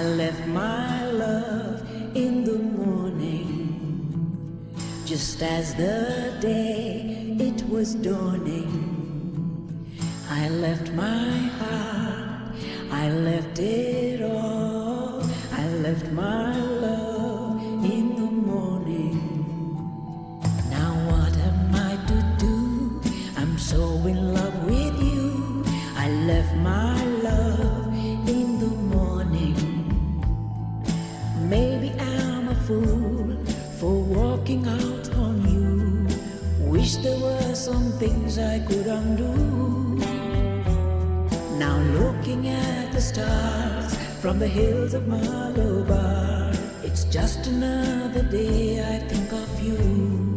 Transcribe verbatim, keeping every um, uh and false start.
left my love in the morning, just as the day it was dawning. I left my heart, I left it all. I left my love in the morning. Now what am I to do? I'm so in love with you. I left my love in the morning. Maybe I'm a fool for walking out on you. Wish there were some things I could undo. Now looking at the stars from the hills of Malabar, it's just another day I think of you.